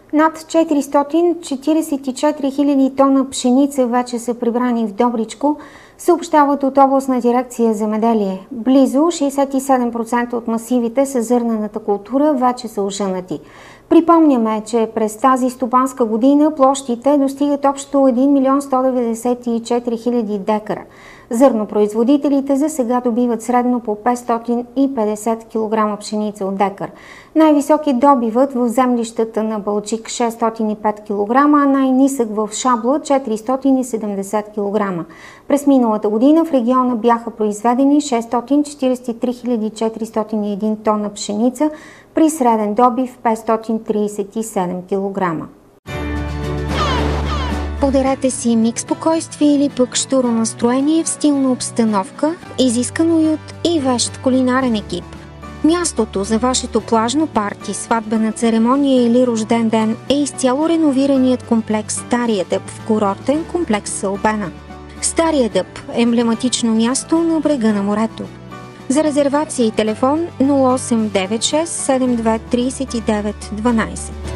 Над 444 000 тона пшеница вече са прибрани в Добричко, съобщават от областна дирекция земеделие. Близо 67% от масивите с зърнената култура вече са ожънати. Припомняме, че през тази стопанска година площите достигат общо 1 194 000 декара. Зърнопроизводителите за сега добиват средно по 550 кг пшеница от декар. Най-висок е добивът в землищата на Балчик 605 кг, а най-нисък в Шабла 470 кг. През миналата година в региона бяха произведени 643 401 тона пшеница при среден добив 537 кг. Подарете си миг спокойствие или пък щуро настроение в стилна обстановка, изискано и от и вещ кулинарен екип. Мястото за вашето плажно парти, сватбена церемония или рожден ден е изцяло реновираният комплекс Стария дъб в курортен комплекс Сълбена. Стария дъб – емблематично място на брега на морето. За резервация и телефон 0896 72 39 12.